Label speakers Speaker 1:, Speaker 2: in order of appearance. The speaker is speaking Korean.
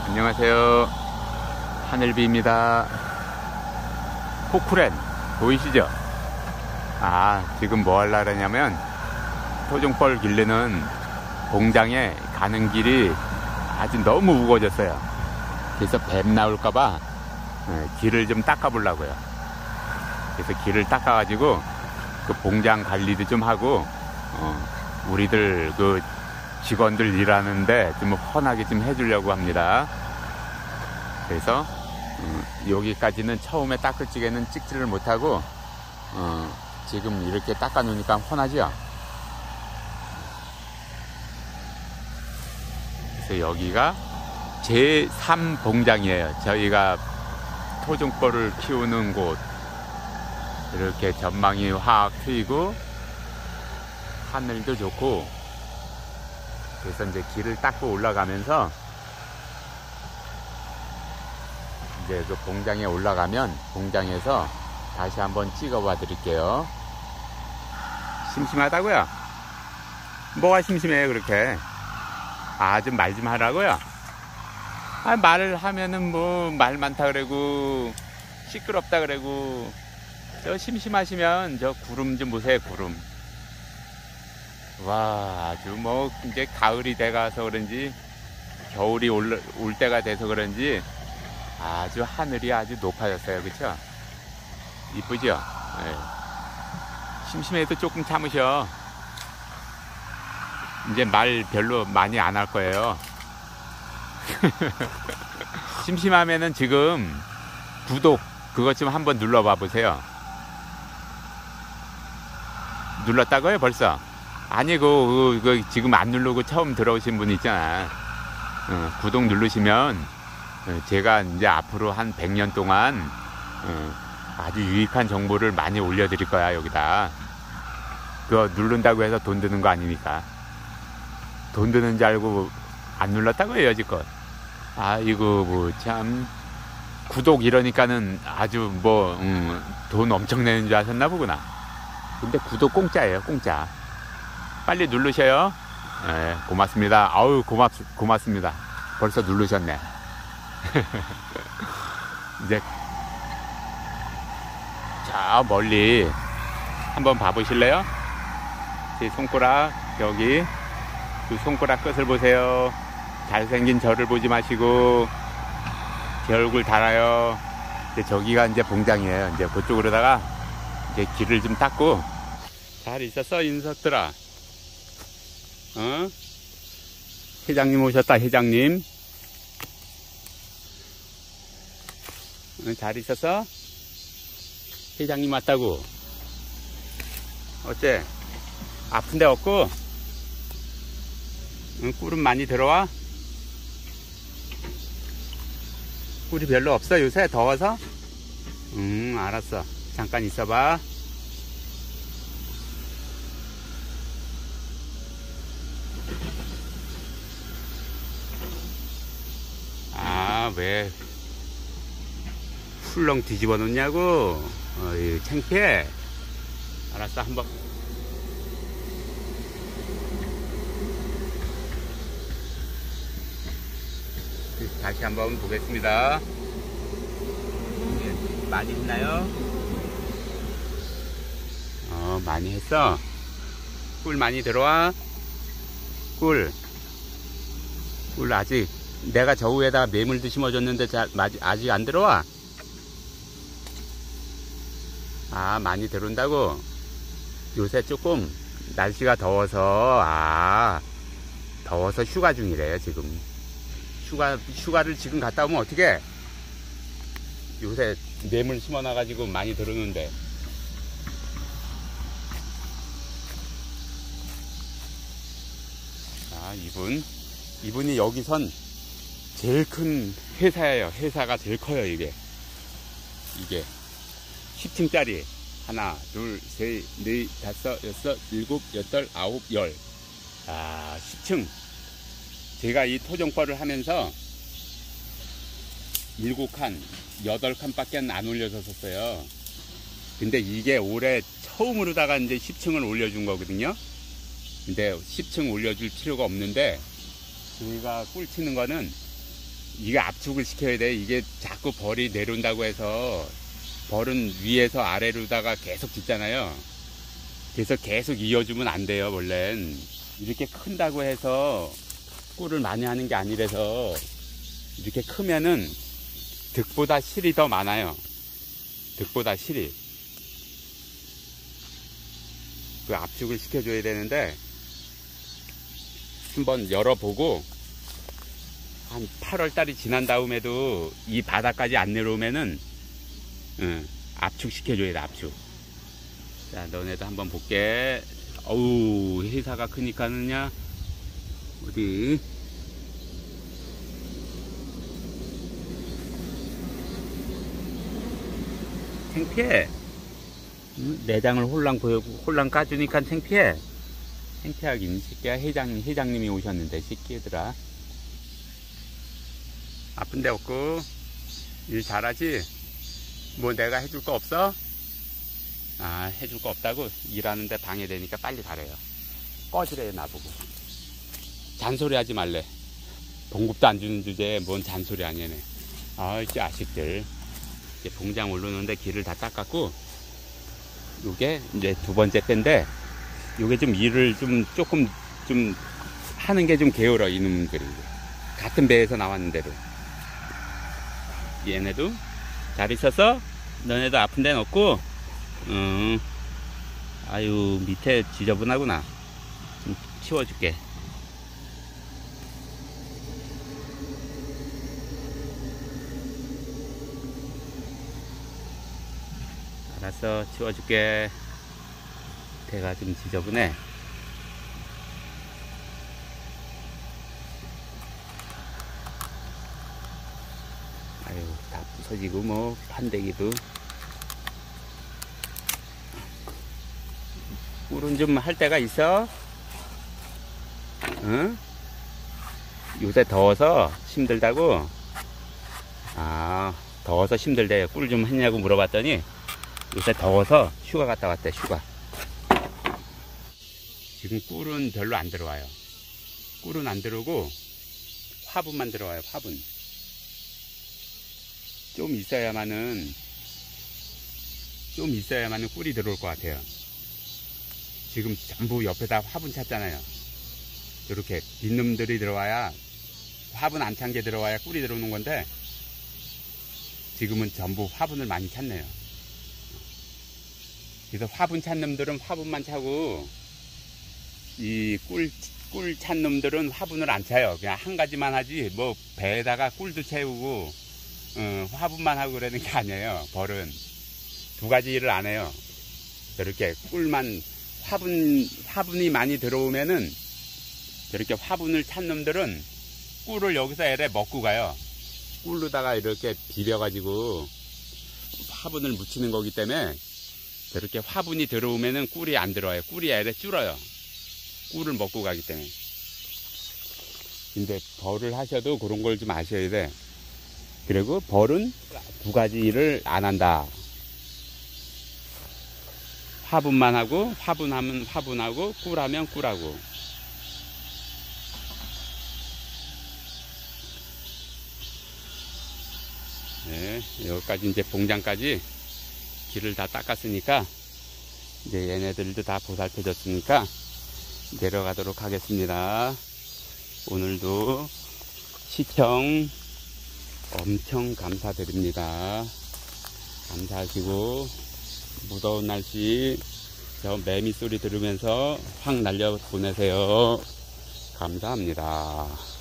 Speaker 1: 안녕하세요. 하늘비입니다. 포크렌 보이시죠? 지금 뭐 하려고 하냐면 토종벌 기르는 공장에 가는 길이 아주 너무 우거졌어요. 그래서 뱀 나올까봐 길을 좀 닦아 보려고요. 그래서 길을 닦아 가지고 그 공장 관리도 좀 하고 우리들 그 직원들 일하는데 좀 훤하게 좀 해주려고 합니다. 그래서 여기까지는 처음에 닦을 적에는 찍지를 못하고 지금 이렇게 닦아 놓으니까 훤하죠. 그래서 여기가 제3봉장이에요. 저희가 토종벌을 키우는 곳. 이렇게 전망이 확 트이고 하늘도 좋고, 그래서 이제 길을 닦고 올라가면서 이제 그 봉장에 올라가면 봉장에서 다시 한번 찍어 봐 드릴게요. 심심하다고요? 뭐가 심심해요 그렇게? 좀 말 좀 하라고요? 말을 하면은 뭐 말 많다 그러고 시끄럽다 그러고. 저 심심하시면 저 구름 좀 보세요. 구름. 와, 아주 뭐 이제 가을이 돼가서 그런지 겨울이 올 때가 돼서 그런지 아주 하늘이 아주 높아졌어요. 그쵸? 이쁘죠? 네. 심심해도 조금 참으셔. 이제 말 별로 많이 안 할 거예요. 심심하면은 지금 구독 그것 좀 한번 눌러봐 보세요. 눌렀다고요 벌써? 아니고 지금 안 누르고 처음 들어오신 분 있잖아. 구독 누르시면 제가 이제 앞으로 한 100년 동안 아주 유익한 정보를 많이 올려드릴 거야. 여기다 그거 누른다고 해서 돈 드는 거 아니니까. 돈 드는 줄 알고 안 눌렀다고 해요 여지껏. 이거 뭐 참 구독 이러니까는 아주 뭐 돈 엄청 내는 줄 아셨나 보구나. 근데 구독 공짜예요. 공짜. 빨리 누르셔요. 네, 고맙습니다. 고맙습니다. 벌써 누르셨네. 이제 저 멀리 한번 봐보실래요? 제 손가락 여기 그 손가락 끝을 보세요. 잘생긴 저를 보지 마시고 제 얼굴 달아요. 이제 저기가 이제 봉장이에요. 이제 그쪽으로다가 이제 길을 좀 닦고. 잘 있었어 인석들아? 회장님 오셨다. 회장님 잘 있었어? 회장님 왔다고. 어째 아픈데 없고? 꿀은 많이 들어와? 꿀이 별로 없어 요새 더워서? 알았어. 잠깐 있어봐. 왜 훌렁 뒤집어 놓냐고? 창피해. 알았어. 한번 다시 한번 보겠습니다. 많이 했나요? 많이 했어. 꿀 많이 들어와? 꿀 아직 내가 저 위에다가 매물도 심어줬는데 아직 안 들어와? 많이 들어온다고? 요새 조금 날씨가 더워서 더워서 휴가 중이래요 지금. 휴가를 지금 갔다 오면 어떡해? 요새 매물 심어놔가지고 많이 들어오는데. 이분이 여기선 제일 큰 회사예요. 회사가 제일 커요. 이게 10층짜리 하나 둘 셋 넷 다섯 여섯 일곱 여덟 아홉 열 10층. 제가 이 토종벌을 하면서 7칸 8칸 밖에 안 올려줬었어요. 근데 이게 올해 처음으로다가 이제 10층을 올려준 거거든요. 근데 10층 올려줄 필요가 없는데 저희가 꿀 치는 거는 이게 압축을 시켜야 돼. 이게 자꾸 벌이 내려온다고 해서 벌은 위에서 아래로다가 계속 짓잖아요. 그래서 계속 이어주면 안 돼요. 원래는 이렇게 큰다고 해서 꿀을 많이 하는 게 아니라서 이렇게 크면은 득보다 실이 더 많아요. 득보다 실이. 그 압축을 시켜줘야 되는데 한번 열어보고 한 8월달이 지난 다음에도 이 바닥까지 안 내려오면은 압축 시켜줘야 돼. 압축. 자, 너네도 한번 볼게. 어우, 회사가 크니까는야. 어디? 창피해. 내장을 홀랑 보여고 홀랑 까주니까 창피해. 창피하긴. 새끼야. 회장님이 오셨는데 새끼들아. 아픈 데 없고 일 잘하지? 뭐 내가 해줄 거 없어? 아, 해줄 거 없다고? 일하는데 방해되니까 빨리 가래요. 꺼지래요. 나보고. 잔소리 하지 말래. 봉급도 안 주는 주제에 뭔 잔소리 아니네. 아, 이 자식들. 이제 봉장 올르는데 길을 다 닦았고, 요게 이제 두 번째 때인데, 요게 좀 일을 조금 하는 게 좀 게을러, 이놈들이. 같은 배에서 나왔는데도. 얘네도 잘 있었어? 너네도 아픈 데는 없고? 아유, 밑에 지저분하구나. 좀 치워줄게. 알았어, 치워줄게. 배가 좀 지저분해. 아유, 다 부서지고 뭐 판대기도. 꿀은 좀 할 때가 있어? 응? 요새 더워서 힘들다고? 아, 더워서 힘들대. 꿀 좀 했냐고 물어봤더니 요새 더워서 휴가 갔다 왔대. 휴가. 지금 꿀은 별로 안 들어와요. 꿀은 안 들어오고 화분만 들어와요. 화분. 좀 있어야만은 꿀이 들어올 것 같아요. 지금 전부 옆에다 화분 찼잖아요. 이렇게 빈놈들이 들어와야, 화분 안 찬 게 들어와야 꿀이 들어오는 건데, 지금은 전부 화분을 많이 찼네요. 그래서 화분 찬 놈들은 화분만 차고, 이 꿀 찬 놈들은 화분을 안 차요. 그냥 한 가지만 하지, 뭐 배에다가 꿀도 채우고 화분만 하고 그러는 게 아니에요. 벌은 두 가지 일을 안 해요. 저렇게 꿀만, 화분이 많이 들어오면은, 저렇게 화분을 찬 놈들은 꿀을 여기서 애래 먹고 가요. 꿀로다가 이렇게 비벼가지고 화분을 묻히는 거기 때문에, 저렇게 화분이 들어오면은 꿀이 안 들어와요. 꿀이 애래 줄어요. 꿀을 먹고 가기 때문에. 근데 벌을 하셔도 그런 걸 좀 아셔야 돼. 그리고 벌은 두 가지 일을 안 한다. 화분만 하고, 화분하면 화분하고, 꿀하면 꿀하고. 네, 여기까지 이제 봉장까지 길을 다 닦았으니까, 이제 얘네들도 다 보살펴졌으니까 내려가도록 하겠습니다. 오늘도 시청 엄청 감사드립니다. 감사하시고, 무더운 날씨 저 매미 소리 들으면서 확 날려 보내세요. 감사합니다.